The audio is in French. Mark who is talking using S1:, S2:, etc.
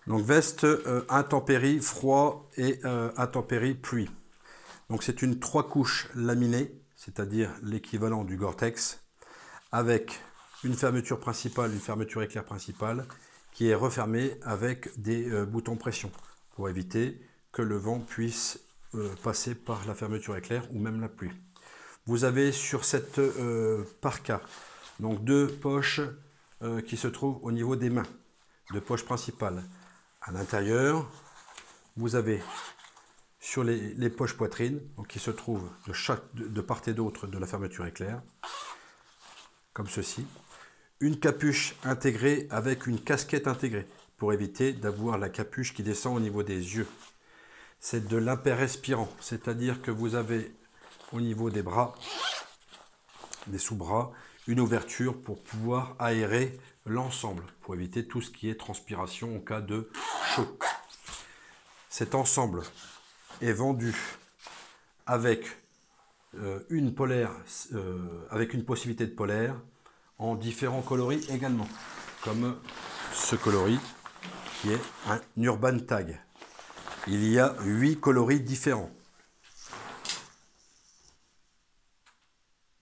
S1: Donc veste intempérie froid et intempérie pluie. Donc c'est une 3 couches laminée, c'est-à-dire l'équivalent du Gore-Tex, avec une fermeture principale, une fermeture éclair principale, qui est refermée avec des boutons pression, pour éviter que le vent puisse passer par la fermeture éclair ou même la pluie. Vous avez sur cette parka donc 2 poches qui se trouvent au niveau des mains, 2 poches principales. À l'intérieur, vous avez sur les poches poitrine, donc qui se trouvent de part et d'autre de la fermeture éclair, comme ceci. Une capuche intégrée avec une casquette intégrée, pour éviter d'avoir la capuche qui descend au niveau des yeux. C'est de l'imperrespirant, c'est-à-dire que vous avez au niveau des bras, des sous-bras, une ouverture pour pouvoir aérer l'ensemble, pour éviter tout ce qui est transpiration en cas de chaud. Cet ensemble est vendu avec une polaire, avec une possibilité de polaire en différents coloris également, comme ce coloris qui est un Urban Tag. Il y a 8 coloris différents.